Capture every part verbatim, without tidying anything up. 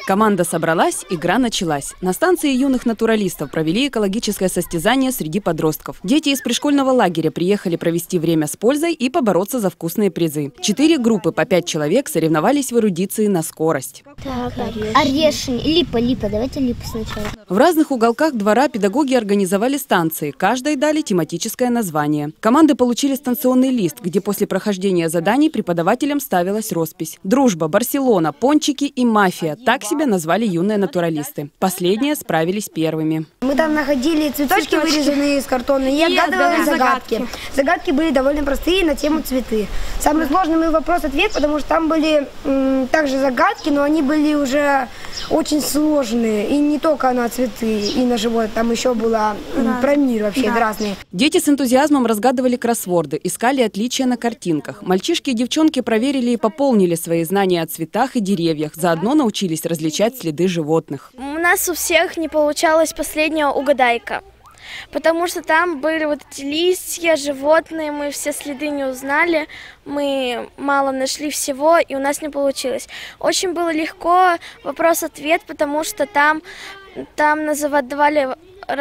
Команда собралась, игра началась. На станции юных натуралистов провели экологическое состязание среди подростков. Дети из пришкольного лагеря приехали провести время с пользой и побороться за вкусные призы. Четыре группы по пять человек соревновались в эрудиции на скорость. Так, орешни, липа, липа, давайте липа сначала. В разных уголках двора педагоги организовали станции. Каждой дали тематическое название. Команды получили станционный лист, где после прохождения заданий преподавателям ставилась роспись. «Дружба», «Барселона», «Пончики» и «Мафия» – так себя назвали юные натуралисты. Последние справились первыми. Мы там находили цветочки, цветочки. вырезанные из картона, и отгадывали загадки. загадки. Загадки были довольно простые на тему цветы. Самый сложный был вопрос-ответ, потому что там были м, также загадки, но они были уже очень сложные. И не только на цветы, и на животных. Там еще было м, про мир вообще, да. разные. Дети с энтузиазмом разгадывали кроссворды, искали отличия на картинках. Мальчишки и девчонки проверили и пополнили свои знания о цветах и деревьях. Заодно научились различать следы животных. У нас у всех не получалось последняя угадайка, потому что там были вот эти листья, животные, мы все следы не узнали, мы мало нашли всего, и у нас не получилось. Очень было легко вопрос-ответ, потому что там, там называли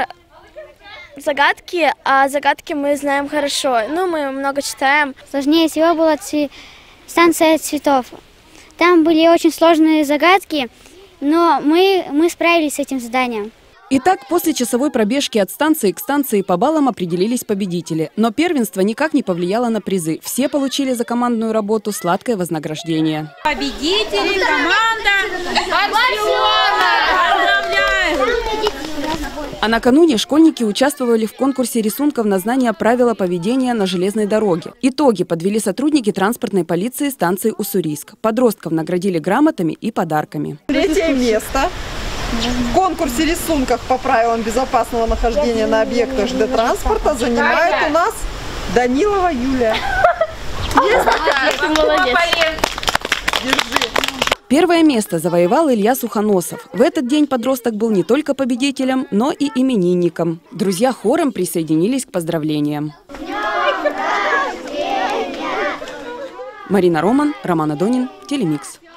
загадки, а загадки мы знаем хорошо, ну мы много читаем. Сложнее всего была цве... станция цветов. Там были очень сложные загадки, но мы, мы справились с этим заданием. Итак, после часовой пробежки от станции к станции по баллам определились победители. Но первенство никак не повлияло на призы. Все получили за командную работу сладкое вознаграждение. Победители, команда Барселона! Поздравляем! А накануне школьники участвовали в конкурсе рисунков на знание правила поведения на железной дороге. Итоги подвели сотрудники транспортной полиции станции Уссурийск. Подростков наградили грамотами и подарками. Третье место в конкурсе рисунков по правилам безопасного нахождения на объектах ЖД-транспорта занимает у нас Данилова Юлия. Есть такая? Молодец. Держи. Первое место завоевал Илья Сухоносов. В этот день подросток был не только победителем, но и именинником. Друзья хором присоединились к поздравлениям. Марина Роман, Роман Адонин, Телемикс.